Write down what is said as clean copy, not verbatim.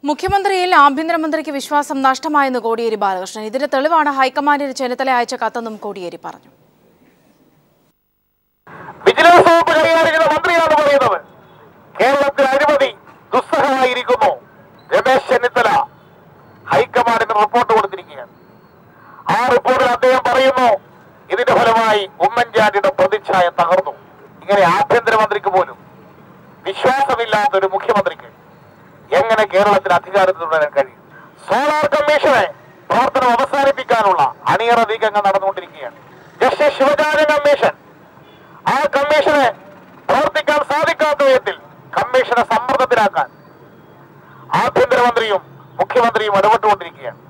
മുഖ്യമന്ത്രിയിൽ ആഭ്യന്തരമന്ത്രിക്ക് വിശ്വാസം നഷ്ടമായെന്ന് കോടിയേരി ബാലകൃഷ്ണൻ. ഇതിന്റെ തെളിവാണ് ഹൈക്കമാൻഡിന് ചെന്നിത്തല അയച്ച കത്തെന്നും കോടിയേരി പറഞ്ഞു. വിജിലൻസ് വകുപ്പ് കൈകാര്യം മന്ത്രിയാണ് പറയുന്നത്. കേരളത്തിൽ അഴിമതി ദുസ്സഹമായിരിക്കുന്നു. രമേശ് ചെന്നിത്തല ഹൈക്കമാൻഡിന് റിപ്പോർട്ട് കൊടുത്തിരിക്കുകയാണ്. ആ റിപ്പോർട്ടിൽ അദ്ദേഹം പറയുന്നു, ഇതിന്റെ ഫലമായി ഉമ്മൻചാണ്ടിയുടെ പ്രതിച്ഛായ തകർന്നു. ഇങ്ങനെ ആഭ്യന്തരമന്ത്രിക്ക് പോലും വിശ്വാസമില്ലാത്ത ഒരു മുഖ്യമന്ത്രിക്ക് എങ്ങനെ കേരളത്തിൽ അധികാരത്തിൽ തുടരാൻ കഴിയും? സോളാർ കമ്മീഷനെ പ്രവർത്തനം അവസാനിപ്പിക്കാനുള്ള അണിയറ നീക്കങ്ങൾ നടന്നുകൊണ്ടിരിക്കുകയാണ്. ജസ്റ്റിസ് ശിവജാന കമ്മീഷൻ, ആ കമ്മീഷനെ പ്രവർത്തിക്കാൻ സാധിക്കാത്ത വിധത്തിൽ കമ്മീഷനെ സമ്മർദ്ദത്തിലാക്കാൻ ആഭ്യന്തരമന്ത്രിയും മുഖ്യമന്ത്രിയും ഇടപെട്ടുകൊണ്ടിരിക്കുകയാണ്.